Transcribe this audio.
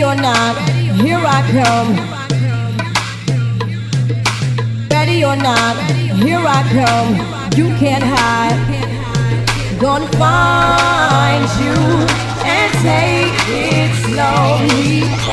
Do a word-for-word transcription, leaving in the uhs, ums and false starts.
or not, here I come. Ready or not, here I come. You can't hide. Gonna find you and take it slowly.